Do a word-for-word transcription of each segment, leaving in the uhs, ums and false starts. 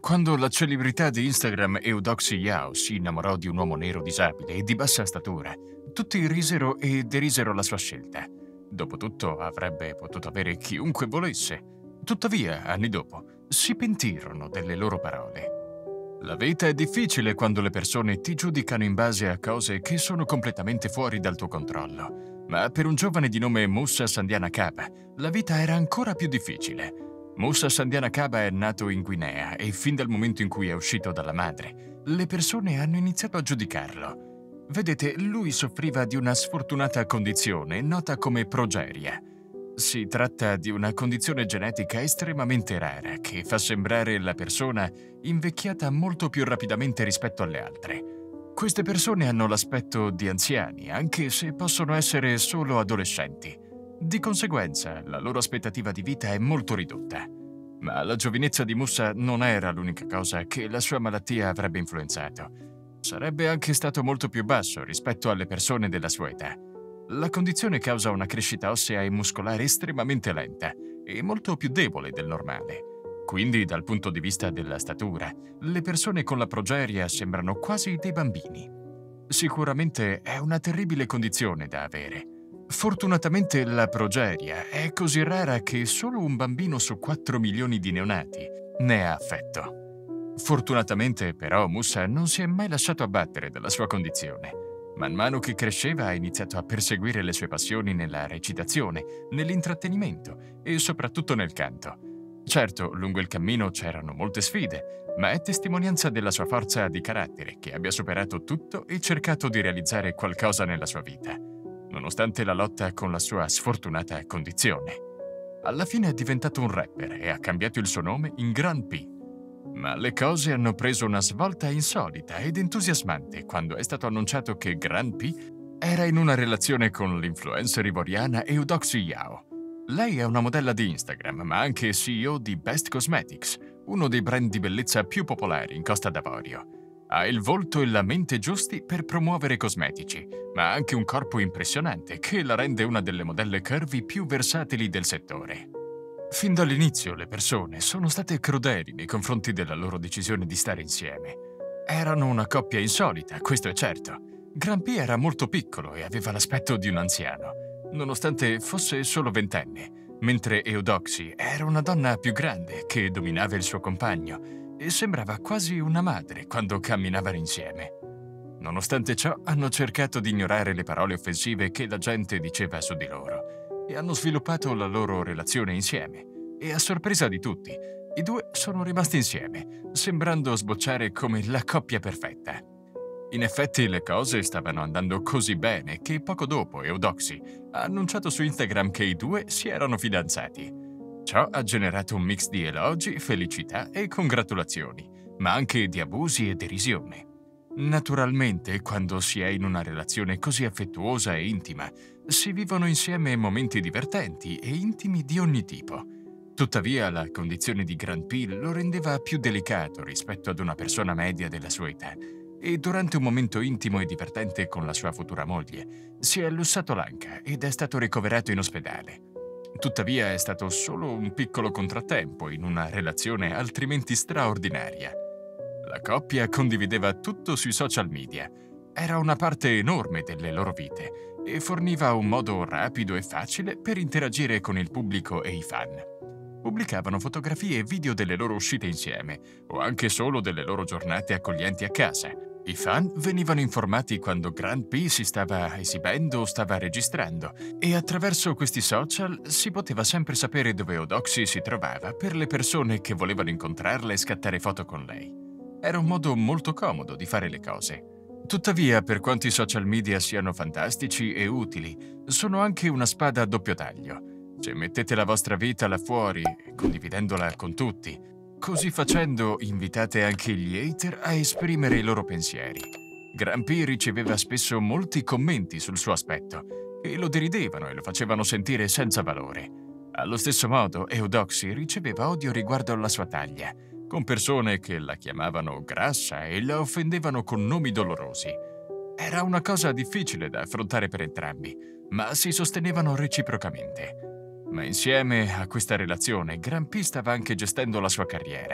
Quando la celebrità di Instagram Eudoxie Yao si innamorò di un uomo nero disabile e di bassa statura, tutti risero e derisero la sua scelta. Dopotutto avrebbe potuto avere chiunque volesse. Tuttavia, anni dopo, si pentirono delle loro parole. La vita è difficile quando le persone ti giudicano in base a cose che sono completamente fuori dal tuo controllo. Ma per un giovane di nome Moussa Sandiana Kaba, la vita era ancora più difficile. Moussa Sandiana Kaba è nato in Guinea e fin dal momento in cui è uscito dalla madre, le persone hanno iniziato a giudicarlo. Vedete, lui soffriva di una sfortunata condizione nota come progeria. Si tratta di una condizione genetica estremamente rara che fa sembrare la persona invecchiata molto più rapidamente rispetto alle altre. Queste persone hanno l'aspetto di anziani, anche se possono essere solo adolescenti. Di conseguenza, la loro aspettativa di vita è molto ridotta. Ma la giovinezza di Moussa non era l'unica cosa che la sua malattia avrebbe influenzato. Sarebbe anche stato molto più basso rispetto alle persone della sua età. La condizione causa una crescita ossea e muscolare estremamente lenta e molto più debole del normale. Quindi, dal punto di vista della statura, le persone con la progeria sembrano quasi dei bambini. Sicuramente è una terribile condizione da avere. Fortunatamente la progeria è così rara che solo un bambino su quattro milioni di neonati ne ha affetto. Fortunatamente, però, Moussa non si è mai lasciato abbattere dalla sua condizione. Man mano che cresceva ha iniziato a perseguire le sue passioni nella recitazione, nell'intrattenimento e soprattutto nel canto. Certo, lungo il cammino c'erano molte sfide, ma è testimonianza della sua forza di carattere che abbia superato tutto e cercato di realizzare qualcosa nella sua vita, nonostante la lotta con la sua sfortunata condizione. Alla fine è diventato un rapper e ha cambiato il suo nome in Grand P. Ma le cose hanno preso una svolta insolita ed entusiasmante quando è stato annunciato che Grand P era in una relazione con l'influencer ivoriana Eudoxie Yao. Lei è una modella di Instagram, ma anche C E O di Best Cosmetics, uno dei brand di bellezza più popolari in Costa d'Avorio. Ha il volto e la mente giusti per promuovere cosmetici, ma ha anche un corpo impressionante che la rende una delle modelle curvy più versatili del settore. Fin dall'inizio le persone sono state crudeli nei confronti della loro decisione di stare insieme. Erano una coppia insolita, questo è certo. Grand P era molto piccolo e aveva l'aspetto di un anziano, nonostante fosse solo ventenne, mentre Eudoxie era una donna più grande che dominava il suo compagno e sembrava quasi una madre quando camminavano insieme. Nonostante ciò, hanno cercato di ignorare le parole offensive che la gente diceva su di loro e hanno sviluppato la loro relazione insieme. E a sorpresa di tutti, i due sono rimasti insieme, sembrando sbocciare come la coppia perfetta. In effetti le cose stavano andando così bene che poco dopo Eudoxie ha annunciato su Instagram che i due si erano fidanzati. Ciò ha generato un mix di elogi, felicità e congratulazioni, ma anche di abusi e derisione. Naturalmente, quando si è in una relazione così affettuosa e intima, si vivono insieme momenti divertenti e intimi di ogni tipo. Tuttavia, la condizione di Grand P lo rendeva più delicato rispetto ad una persona media della sua età, e durante un momento intimo e divertente con la sua futura moglie, si è lussato l'anca ed è stato ricoverato in ospedale. Tuttavia, è stato solo un piccolo contrattempo in una relazione altrimenti straordinaria. La coppia condivideva tutto sui social media. Era una parte enorme delle loro vite e forniva un modo rapido e facile per interagire con il pubblico e i fan. Pubblicavano fotografie e video delle loro uscite insieme, o anche solo delle loro giornate accoglienti a casa. I fan venivano informati quando Grand P si stava esibendo o stava registrando, e attraverso questi social si poteva sempre sapere dove Eudoxie si trovava per le persone che volevano incontrarla e scattare foto con lei. Era un modo molto comodo di fare le cose. Tuttavia, per quanto i social media siano fantastici e utili, sono anche una spada a doppio taglio. Se mettete la vostra vita là fuori, condividendola con tutti, così facendo invitate anche gli hater a esprimere i loro pensieri. Grand P riceveva spesso molti commenti sul suo aspetto, che lo deridevano e lo facevano sentire senza valore. Allo stesso modo, Eudoxie riceveva odio riguardo alla sua taglia, con persone che la chiamavano grassa e la offendevano con nomi dolorosi. Era una cosa difficile da affrontare per entrambi, ma si sostenevano reciprocamente. Ma insieme a questa relazione, Grand P stava anche gestendo la sua carriera.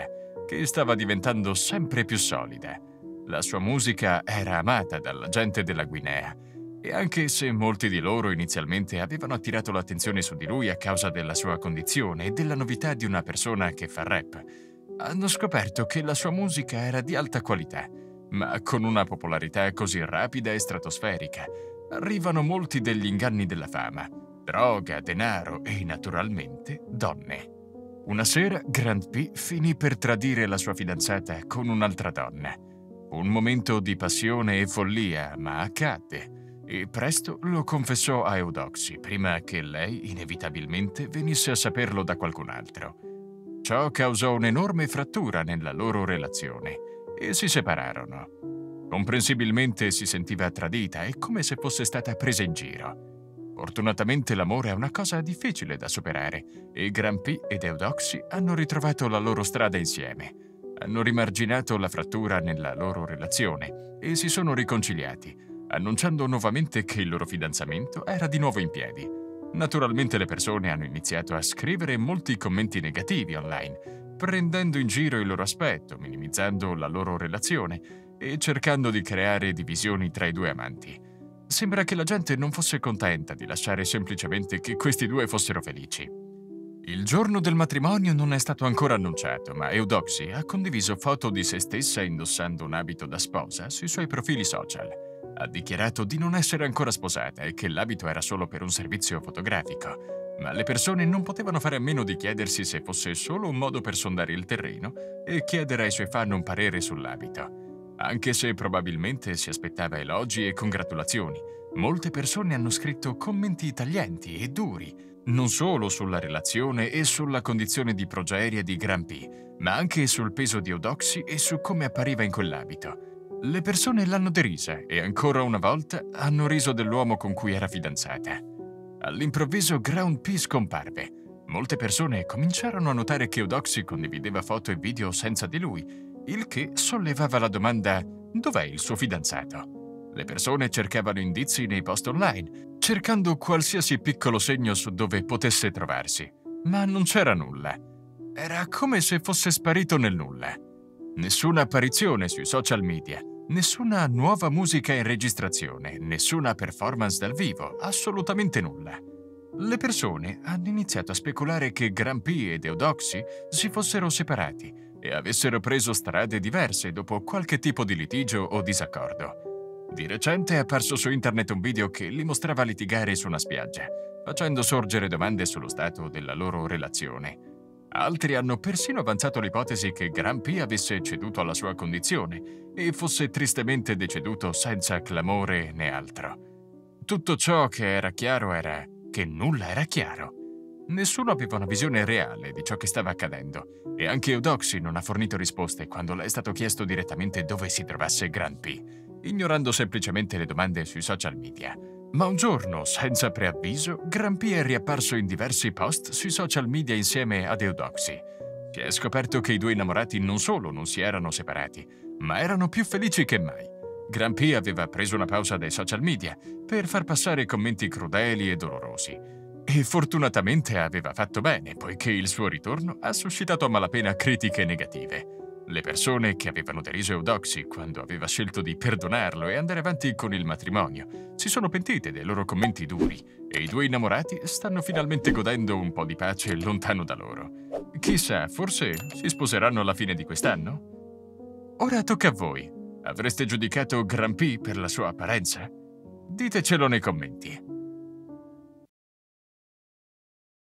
che stava diventando sempre più solida. La sua musica era amata dalla gente della Guinea, e anche se molti di loro inizialmente avevano attirato l'attenzione su di lui a causa della sua condizione e della novità di una persona che fa rap, hanno scoperto che la sua musica era di alta qualità, ma con una popolarità così rapida e stratosferica arrivano molti degli inganni della fama, droga, denaro e, naturalmente, donne. Una sera Grand P finì per tradire la sua fidanzata con un'altra donna. Un momento di passione e follia, ma accadde, e presto lo confessò a Eudoxie prima che lei, inevitabilmente, venisse a saperlo da qualcun altro. Ciò causò un'enorme frattura nella loro relazione e si separarono. Comprensibilmente si sentiva tradita e come se fosse stata presa in giro. Fortunatamente l'amore è una cosa difficile da superare e Grand P ed Eudoxie hanno ritrovato la loro strada insieme. Hanno rimarginato la frattura nella loro relazione e si sono riconciliati, annunciando nuovamente che il loro fidanzamento era di nuovo in piedi. Naturalmente le persone hanno iniziato a scrivere molti commenti negativi online, prendendo in giro il loro aspetto, minimizzando la loro relazione e cercando di creare divisioni tra i due amanti. Sembra che la gente non fosse contenta di lasciare semplicemente che questi due fossero felici. Il giorno del matrimonio non è stato ancora annunciato, ma Eudoxie ha condiviso foto di se stessa indossando un abito da sposa sui suoi profili social. Ha dichiarato di non essere ancora sposata e che l'abito era solo per un servizio fotografico, ma le persone non potevano fare a meno di chiedersi se fosse solo un modo per sondare il terreno e chiedere ai suoi fan un parere sull'abito. Anche se probabilmente si aspettava elogi e congratulazioni, molte persone hanno scritto commenti taglienti e duri, non solo sulla relazione e sulla condizione di progeria di Grand P, ma anche sul peso di Eudoxie e su come appariva in quell'abito. Le persone l'hanno derisa e ancora una volta hanno riso dell'uomo con cui era fidanzata. All'improvviso Grand P scomparve. Molte persone cominciarono a notare che Eudoxie condivideva foto e video senza di lui, il che sollevava la domanda: dov'è il suo fidanzato? Le persone cercavano indizi nei post online, cercando qualsiasi piccolo segno su dove potesse trovarsi, ma non c'era nulla. Era come se fosse sparito nel nulla. Nessuna apparizione sui social media, nessuna nuova musica in registrazione, nessuna performance dal vivo, assolutamente nulla. Le persone hanno iniziato a speculare che Grand P ed Eudoxie si fossero separati e avessero preso strade diverse dopo qualche tipo di litigio o disaccordo. Di recente è apparso su internet un video che li mostrava litigare su una spiaggia, facendo sorgere domande sullo stato della loro relazione. Altri hanno persino avanzato l'ipotesi che Grand P avesse ceduto alla sua condizione e fosse tristemente deceduto senza clamore né altro. Tutto ciò che era chiaro era che nulla era chiaro. Nessuno aveva una visione reale di ciò che stava accadendo e anche Eudoxie non ha fornito risposte quando le è stato chiesto direttamente dove si trovasse Grand P, ignorando semplicemente le domande sui social media. Ma un giorno, senza preavviso, Grand P è riapparso in diversi post sui social media insieme ad Eudoxie. Si è scoperto che i due innamorati non solo non si erano separati, ma erano più felici che mai. Grand P aveva preso una pausa dai social media per far passare commenti crudeli e dolorosi. E fortunatamente aveva fatto bene, poiché il suo ritorno ha suscitato a malapena critiche negative. Le persone che avevano deriso Eudoxie quando aveva scelto di perdonarlo e andare avanti con il matrimonio si sono pentite dei loro commenti duri e i due innamorati stanno finalmente godendo un po' di pace lontano da loro. Chissà, forse si sposeranno alla fine di quest'anno? Ora tocca a voi. Avreste giudicato Grand P per la sua apparenza? Ditecelo nei commenti.